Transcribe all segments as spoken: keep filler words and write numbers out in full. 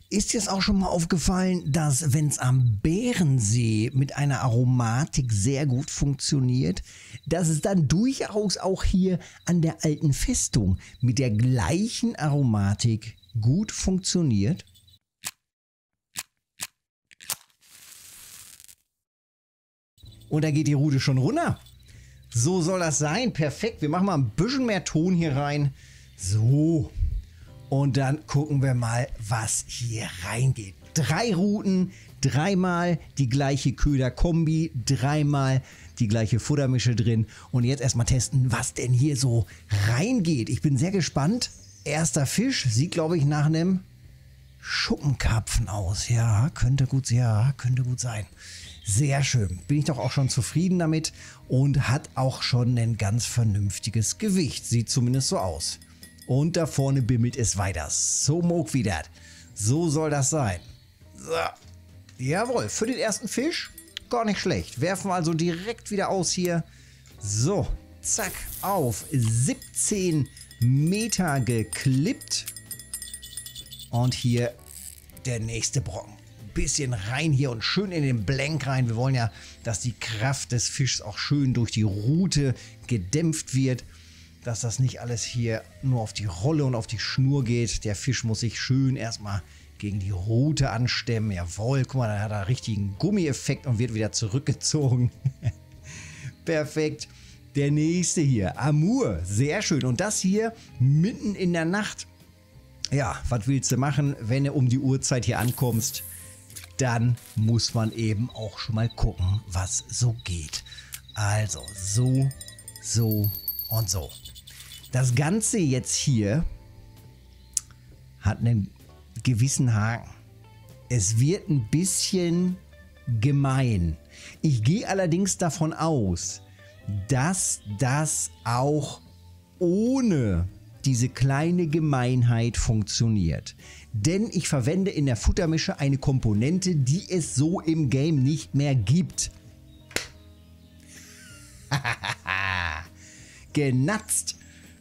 Ist dir es auch schon mal aufgefallen, dass wenn es am Bärensee mit einer Aromatik sehr gut funktioniert, dass es dann durchaus auch hier an der alten Festung mit der gleichen Aromatik gut funktioniert? Und da geht die Rute schon runter. So soll das sein. Perfekt. Wir machen mal ein bisschen mehr Ton hier rein. So. Und dann gucken wir mal, was hier reingeht. Drei Routen, dreimal die gleiche Köder-Kombi, dreimal die gleiche Futtermische drin. Und jetzt erstmal testen, was denn hier so reingeht. Ich bin sehr gespannt. Erster Fisch sieht, glaube ich, nach einem Schuppenkarpfen aus. Ja, könnte gut, ja, könnte gut sein. Sehr schön. Bin ich doch auch schon zufrieden damit und hat auch schon ein ganz vernünftiges Gewicht. Sieht zumindest so aus. Und da vorne bimmelt es weiter. So mag wie das. So soll das sein. So. Jawohl, für den ersten Fisch gar nicht schlecht. Werfen wir also direkt wieder aus hier. So, zack, auf siebzehn Meter geklippt. Und hier der nächste Brocken. Bisschen rein hier und schön in den Blank rein. Wir wollen ja, dass die Kraft des Fischs auch schön durch die Rute gedämpft wird. Dass das nicht alles hier nur auf die Rolle und auf die Schnur geht. Der Fisch muss sich schön erstmal gegen die Rute anstemmen. Jawohl, guck mal, da hat er einen richtigen Gummieffekt und wird wieder zurückgezogen. Perfekt. Der nächste hier, Amur, sehr schön. Und das hier mitten in der Nacht. Ja, was willst du machen, wenn du um die Uhrzeit hier ankommst? Dann muss man eben auch schon mal gucken, was so geht. Also so, so und so. Das Ganze jetzt hier hat einen gewissen Haken. Es wird ein bisschen gemein. Ich gehe allerdings davon aus, dass das auch ohne diese kleine Gemeinheit funktioniert. Denn ich verwende in der Futtermische eine Komponente, die es so im Game nicht mehr gibt. Genatzt.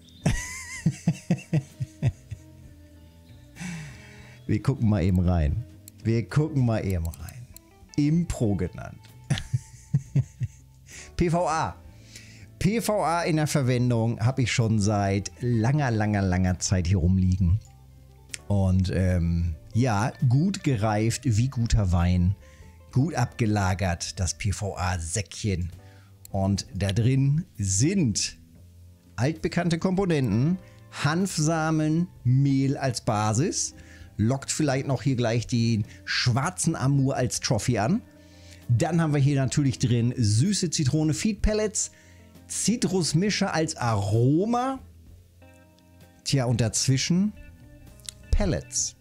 Wir gucken mal eben rein. Wir gucken mal eben rein. Impro genannt. P V A. P V A in der Verwendung habe ich schon seit langer, langer, langer Zeit hier rumliegen. Und ähm, ja, gut gereift wie guter Wein. Gut abgelagert, das P V A-Säckchen. Und da drin sind altbekannte Komponenten. Hanfsamen, Mehl als Basis. Lockt vielleicht noch hier gleich den schwarzen Amur als Trophy an. Dann haben wir hier natürlich drin süße Zitrone Feed Pellets. Zitrusmische als Aroma. Tja, und dazwischen Pellets.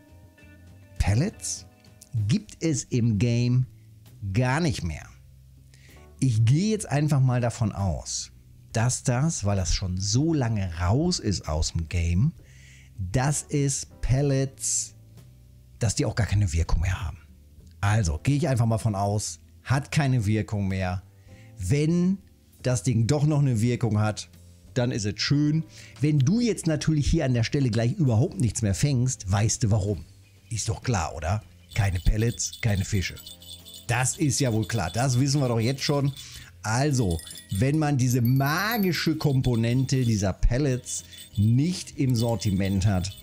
Pellets gibt es im Game gar nicht mehr. Ich gehe jetzt einfach mal davon aus, dass das, weil das schon so lange raus ist aus dem Game, dass es Pellets, dass die auch gar keine Wirkung mehr haben. Also gehe ich einfach mal von aus, hat keine Wirkung mehr. Wenn das Ding doch noch eine Wirkung hat, dann ist es schön. Wenn du jetzt natürlich hier an der Stelle gleich überhaupt nichts mehr fängst, weißt du warum. Ist doch klar, oder? Keine Pellets, keine Fische. Das ist ja wohl klar, das wissen wir doch jetzt schon. Also, wenn man diese magische Komponente dieser Pellets nicht im Sortiment hat,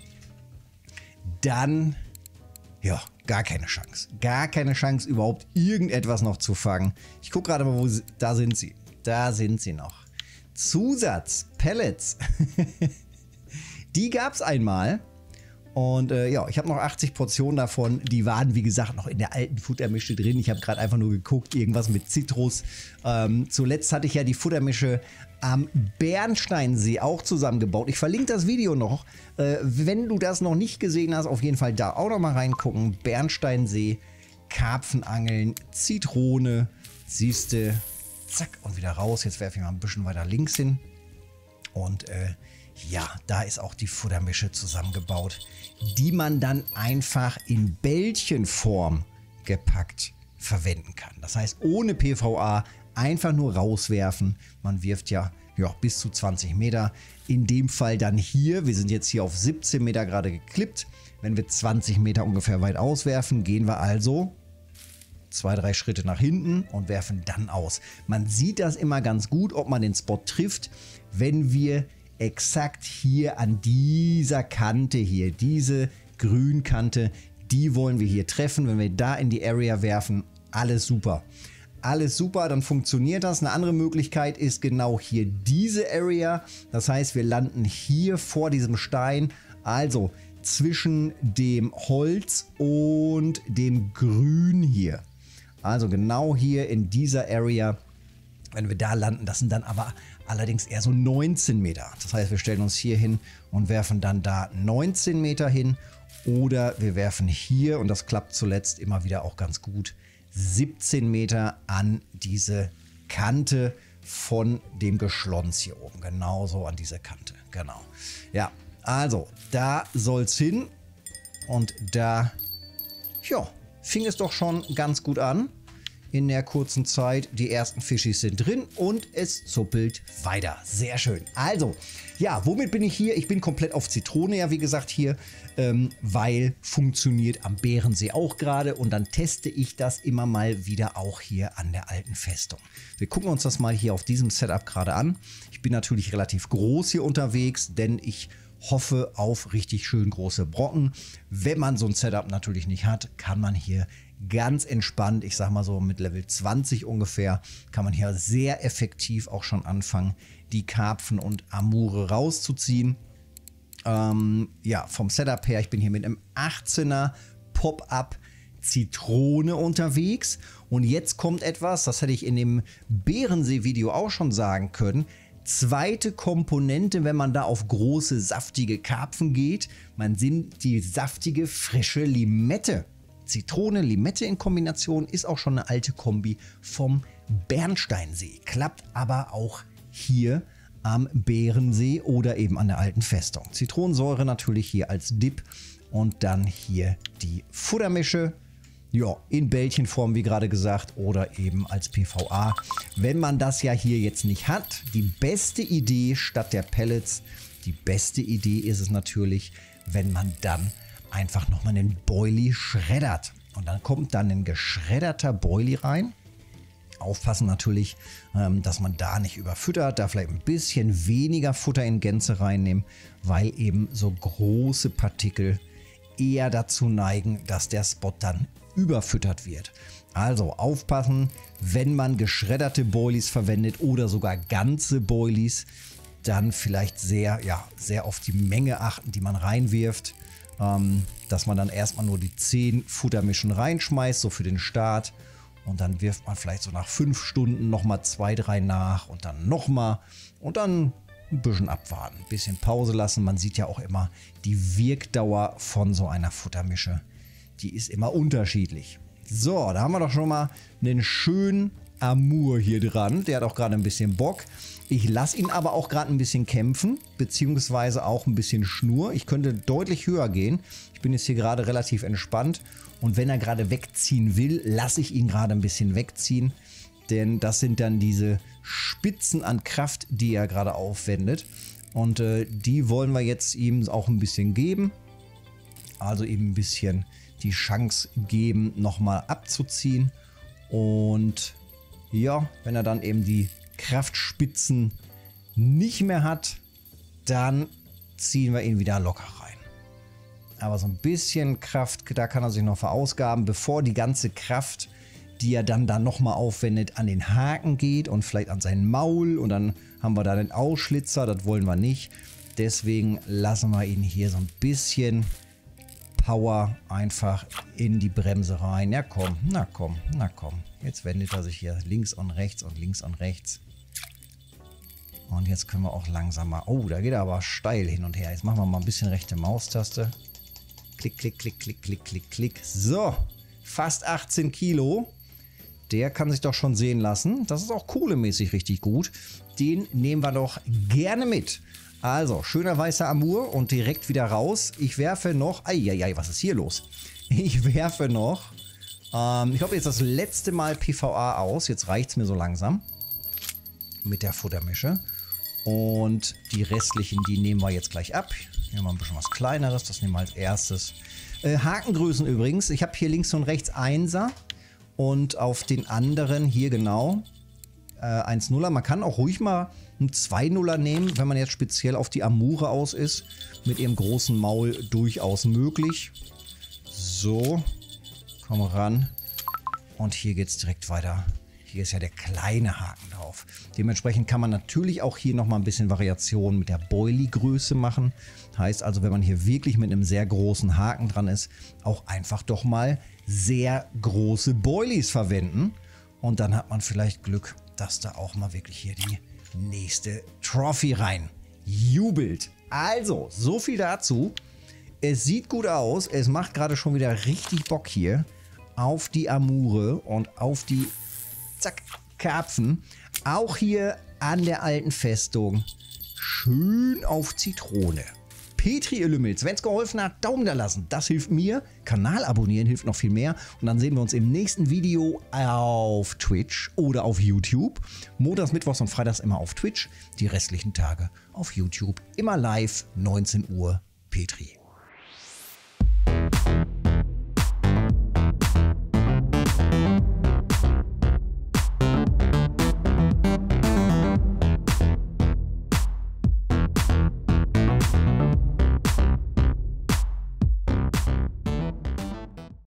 dann, ja, gar keine Chance. Gar keine Chance, überhaupt irgendetwas noch zu fangen. Ich gucke gerade mal, wo sie, da sind sie. Da sind sie noch. Zusatz, Pellets. Die gab es einmal. Und äh, ja, ich habe noch achtzig Portionen davon. Die waren, wie gesagt, noch in der alten Futtermische drin. Ich habe gerade einfach nur geguckt, irgendwas mit Zitrus. Ähm, zuletzt hatte ich ja die Futtermische am Bernsteinsee auch zusammengebaut. Ich verlinke das Video noch. Äh, wenn du das noch nicht gesehen hast, auf jeden Fall da auch noch mal reingucken. Bernsteinsee, Karpfenangeln, Zitrone, siehste. Zack, und wieder raus. Jetzt werfe ich mal ein bisschen weiter links hin. Und äh, ja, da ist auch die Futtermische zusammengebaut, die man dann einfach in Bällchenform gepackt verwenden kann. Das heißt, ohne P V A einfach nur rauswerfen. Man wirft ja ja, bis zu zwanzig Meter. In dem Fall dann hier, wir sind jetzt hier auf siebzehn Meter gerade geklippt. Wenn wir zwanzig Meter ungefähr weit auswerfen, gehen wir also zwei, drei Schritte nach hinten und werfen dann aus. Man sieht das immer ganz gut, ob man den Spot trifft, wenn wir exakt hier an dieser Kante hier, diese Grünkante, die wollen wir hier treffen. Wenn wir da in die Area werfen, alles super. Alles super, dann funktioniert das. Eine andere Möglichkeit ist genau hier diese Area. Das heißt, wir landen hier vor diesem Stein, also zwischen dem Holz und dem Grün hier. Also genau hier in dieser Area, wenn wir da landen, das sind dann aber allerdings eher so neunzehn Meter. Das heißt, wir stellen uns hier hin und werfen dann da neunzehn Meter hin. Oder wir werfen hier, und das klappt zuletzt immer wieder auch ganz gut, siebzehn Meter an diese Kante von dem Geschlons hier oben. Genauso an diese Kante. Genau. Ja, also da soll es hin. Und da, ja, fing es doch schon ganz gut an. In der kurzen Zeit, die ersten Fischis sind drin und es zuppelt weiter. Sehr schön. Also, ja, womit bin ich hier? Ich bin komplett auf Zitrone, ja, wie gesagt, hier, ähm, weil funktioniert am Bärensee auch gerade und dann teste ich das immer mal wieder auch hier an der alten Festung. Wir gucken uns das mal hier auf diesem Setup gerade an. Ich bin natürlich relativ groß hier unterwegs, denn ich hoffe auf richtig schön große Brocken. Wenn man so ein Setup natürlich nicht hat, kann man hier ganz entspannt, ich sag mal so mit Level zwanzig ungefähr, kann man hier sehr effektiv auch schon anfangen, die Karpfen und Amure rauszuziehen. Ähm, ja, vom Setup her, ich bin hier mit einem achtzehner Pop-Up Zitrone unterwegs. Und jetzt kommt etwas, das hätte ich in dem Bärensee-Video auch schon sagen können. Zweite Komponente, wenn man da auf große, saftige Karpfen geht, man sind die saftige, frische Limette. Zitrone, Limette in Kombination ist auch schon eine alte Kombi vom Bernsteinsee. Klappt aber auch hier am Bärensee oder eben an der alten Festung. Zitronensäure natürlich hier als Dip und dann hier die Futtermische. Ja, in Bällchenform, wie gerade gesagt, oder eben als P V A. Wenn man das ja hier jetzt nicht hat, die beste Idee statt der Pellets, die beste Idee ist es natürlich, wenn man dann einfach nochmal einen Boilie schreddert. Und dann kommt dann ein geschredderter Boilie rein. Aufpassen natürlich, ähm, dass man da nicht überfüttert, da vielleicht ein bisschen weniger Futter in Gänze reinnehmen, weil eben so große Partikel eher dazu neigen, dass der Spot dann überfüttert wird. Also aufpassen, wenn man geschredderte Boilies verwendet oder sogar ganze Boilies, dann vielleicht sehr, ja, sehr auf die Menge achten, die man reinwirft. Ähm, dass man dann erstmal nur die zehn Futtermischen reinschmeißt, so für den Start. Und dann wirft man vielleicht so nach fünf Stunden nochmal zwei, drei nach und dann nochmal. Und dann ein bisschen abwarten, ein bisschen Pause lassen. Man sieht ja auch immer, die Wirkdauer von so einer Futtermische, die ist immer unterschiedlich. So, da haben wir doch schon mal einen schönen Amur hier dran. Der hat auch gerade ein bisschen Bock. Ich lasse ihn aber auch gerade ein bisschen kämpfen, beziehungsweise auch ein bisschen Schnur. Ich könnte deutlich höher gehen. Ich bin jetzt hier gerade relativ entspannt. Und wenn er gerade wegziehen will, lasse ich ihn gerade ein bisschen wegziehen. Denn das sind dann diese Spitzen an Kraft, die er gerade aufwendet. Und äh, die wollen wir jetzt ihm auch ein bisschen geben. Also eben ein bisschen die Chance geben, nochmal abzuziehen. Und ja, wenn er dann eben die Kraftspitzen nicht mehr hat, dann ziehen wir ihn wieder locker rein. Aber so ein bisschen Kraft, da kann er sich noch verausgaben, bevor die ganze Kraft, die er dann da nochmal aufwendet, an den Haken geht und vielleicht an sein Maul. Und dann haben wir da den Ausschlitzer, das wollen wir nicht. Deswegen lassen wir ihn hier so ein bisschen Power einfach in die Bremse rein. Ja komm, na komm, na komm. Jetzt wendet er sich hier links und rechts und links und rechts. Und jetzt können wir auch langsam mal... Oh, da geht er aber steil hin und her. Jetzt machen wir mal ein bisschen rechte Maustaste. Klick, klick, klick, klick, klick, klick, klick. So, fast achtzehn Kilo. Der kann sich doch schon sehen lassen. Das ist auch kohlemäßig richtig gut. Den nehmen wir doch gerne mit. Also, schöner weißer Amur und direkt wieder raus. Ich werfe noch... Eieiei, was ist hier los? Ich werfe noch... Ähm, ich habe jetzt das letzte Mal P V A aus. Jetzt reicht es mir so langsam. Mit der Futtermische. Und die restlichen, die nehmen wir jetzt gleich ab. Hier haben wir ein bisschen was Kleineres, das nehmen wir als erstes. Äh, Hakengrößen übrigens, ich habe hier links und rechts Einser und auf den anderen hier genau äh, eins Nuller. Man kann auch ruhig mal einen zwei Nuller nehmen, wenn man jetzt speziell auf die Amure aus ist. Mit ihrem großen Maul durchaus möglich. So, komm ran. Und hier geht es direkt weiter. Hier ist ja der kleine Haken drauf. Dementsprechend kann man natürlich auch hier nochmal ein bisschen Variation mit der Boilie-Größe machen. Heißt also, wenn man hier wirklich mit einem sehr großen Haken dran ist, auch einfach doch mal sehr große Boilies verwenden. Und dann hat man vielleicht Glück, dass da auch mal wirklich hier die nächste Trophy rein jubelt. Also, so viel dazu. Es sieht gut aus. Es macht gerade schon wieder richtig Bock hier auf die Amure und auf die Zack, Karpfen. Auch hier an der alten Festung. Schön auf Zitrone. Petri, ihr Lümmels, wenn es geholfen hat, Daumen da lassen. Das hilft mir. Kanal abonnieren hilft noch viel mehr. Und dann sehen wir uns im nächsten Video auf Twitch oder auf YouTube. Montags, Mittwochs und Freitags immer auf Twitch. Die restlichen Tage auf YouTube. Immer live, neunzehn Uhr. Petri.